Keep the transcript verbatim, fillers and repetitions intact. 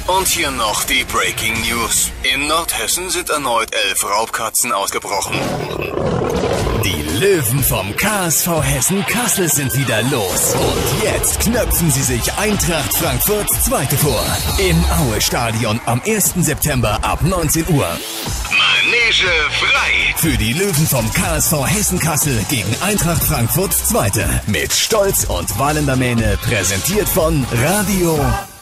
Und hier noch die Breaking News. In Nordhessen sind erneut elf Raubkatzen ausgebrochen. Die Löwen vom K S V Hessen Kassel sind wieder los. Und jetzt knöpfen sie sich Eintracht Frankfurts Zweite vor. Im Aue-Stadion am ersten September ab neunzehn Uhr. Manege frei. Für die Löwen vom K S V Hessen Kassel gegen Eintracht Frankfurt Zweite. Mit Stolz und wallender Mähne präsentiert von Radio